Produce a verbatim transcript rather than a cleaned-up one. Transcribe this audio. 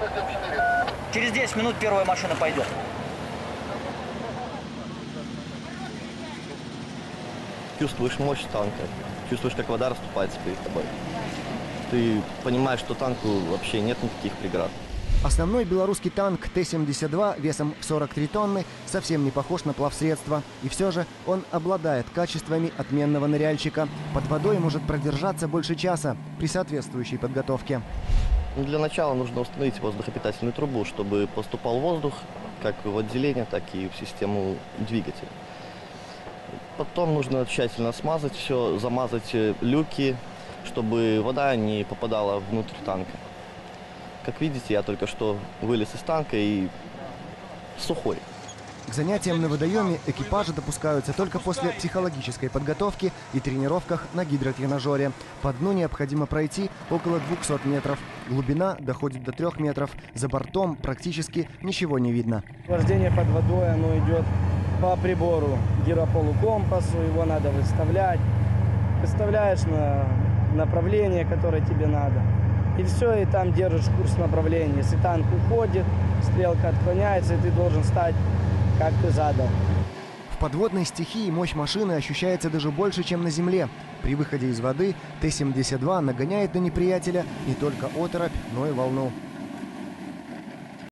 Через десять минут первая машина пойдет. Чувствуешь мощь танка, чувствуешь, как вода расступается перед тобой. Ты понимаешь, что танку вообще нет никаких преград. Основной белорусский танк Т семьдесят два весом в сорок три тонны совсем не похож на плавсредство. И все же он обладает качествами отменного ныряльщика. Под водой может продержаться больше часа при соответствующей подготовке. Для начала нужно установить воздухопитательную трубу, чтобы поступал воздух как в отделение, так и в систему двигателя. Потом нужно тщательно смазать все, замазать люки, чтобы вода не попадала внутрь танка. Как видите, я только что вылез из танка и сухой. К занятиям на водоеме экипажи допускаются только после психологической подготовки и тренировках на гидротренажере. По дну необходимо пройти около двухсот метров. Глубина доходит до трех метров. За бортом практически ничего не видно. Вождение под водой, оно идет по прибору гирополукомпасу. Его надо выставлять. Выставляешь на направление, которое тебе надо. И все, и там держишь курс направления. Если танк уходит, стрелка отклоняется, и ты должен стать, как ты задал. В подводной стихии мощь машины ощущается даже больше, чем на земле. При выходе из воды Т семьдесят два нагоняет на неприятеля не только оторопь, но и волну.